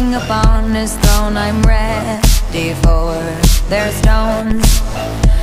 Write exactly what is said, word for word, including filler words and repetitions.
king upon his throne, I'm ready for their stones.